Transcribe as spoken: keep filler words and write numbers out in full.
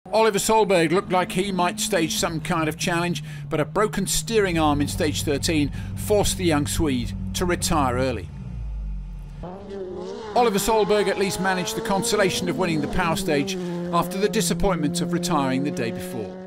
Oliver Solberg looked like he might stage some kind of challenge, but a broken steering arm in stage thirteen forced the young Swede to retire early. Oliver Solberg at least managed the consolation of winning the power stage after the disappointment of retiring the day before.